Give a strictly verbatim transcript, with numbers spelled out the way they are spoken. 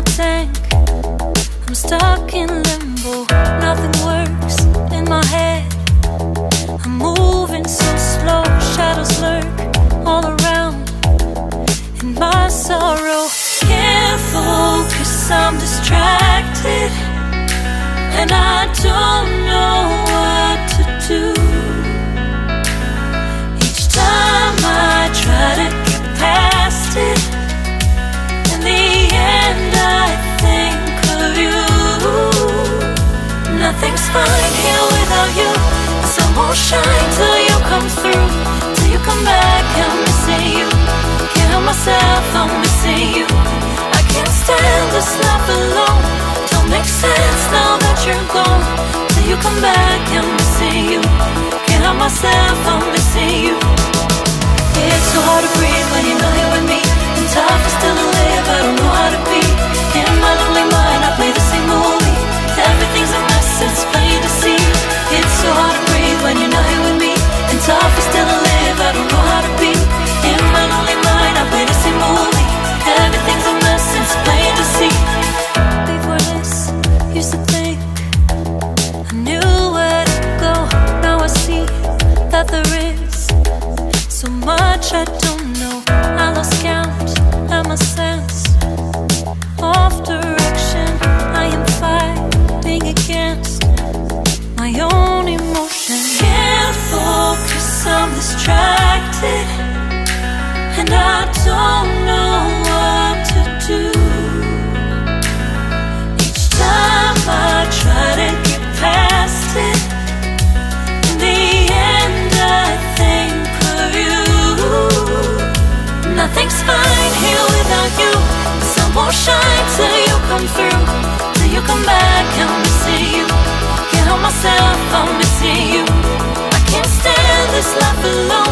tank. I'm stuck in limbo, nothing works in my head. I'm moving so slow, shadows lurk all around. In my sorrow, can't focus, I'm distracted, and I don't know what to do. Each time I try to get past it, in the end I think of you. Nothing's fine here without you. The sun won't shine till you come through, till you come back. I'm missing you, can't help myself, I'm missing you. I can't stand this life alone, don't make sense now that you're gone. Till you come back, I'm missing you, can't help myself, I'm missing you. It's so hard to breathe when you're not here with me, and tough is still to live, I don't know how to be. In my lonely mind I play the same movie, everything's a mess, it's plain to see. It's so hard to breathe when you're not here with me, and tough is still to live, I don't know how to be. In my lonely mind I play the same movie, everything's a mess, it's plain to see. Before this, used to think I knew where to go. Now I see that there is so much I don't know. I lost count and my sense of direction. I am fighting against my own emotion. Can't focus, I'm distracted, and I don't know what to do. Each time I try to get past it, in the end I think of you. Nothing's fine here without you. The sun won't shine till you come through, till you come back. I'm missing you, can't help myself, I'm missing you. I can't stand this life alone,